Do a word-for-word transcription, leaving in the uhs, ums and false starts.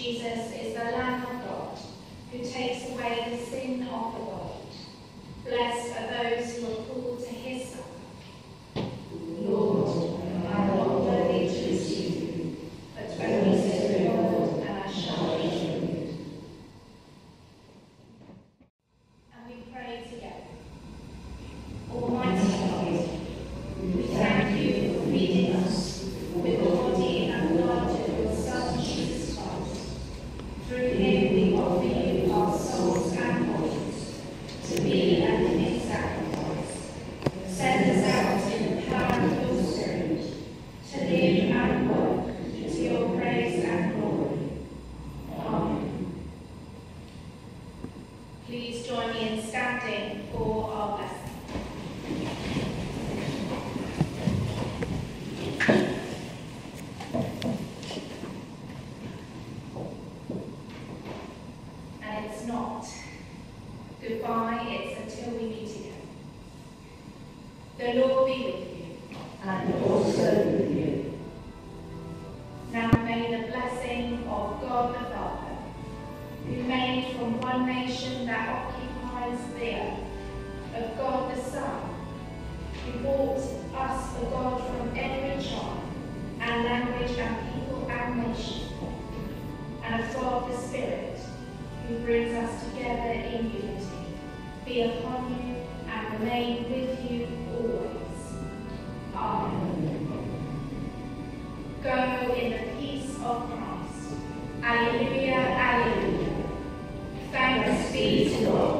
Jesus is the Lamb of God, who takes away the sin of the world. Blessed are those who are called to his supper. Lord, I am not worthy to receive you, but only say the word, and I shall be healed. And we pray together. Almighty God, we thank you for feeding us with the body and blood of your Son, Jesus Christ. Through him we offer you our souls and bodies to be a living sacrifice. Send us out in the power of your Spirit to live and work to your praise and glory. Amen. Please join me in standing for our blessing. And it's not goodbye, it's until we meet again. The Lord be with you. And also with you. Now may the blessing of God the Father, who made from one nation that occupies the earth, of God the Son, who brought us the God from every tribe and language and people and nation, and of God the Spirit, who brings us together in unity, be upon you and remain with you always. Amen. Go in the peace of Christ. Alleluia, alleluia. Thanks be to God.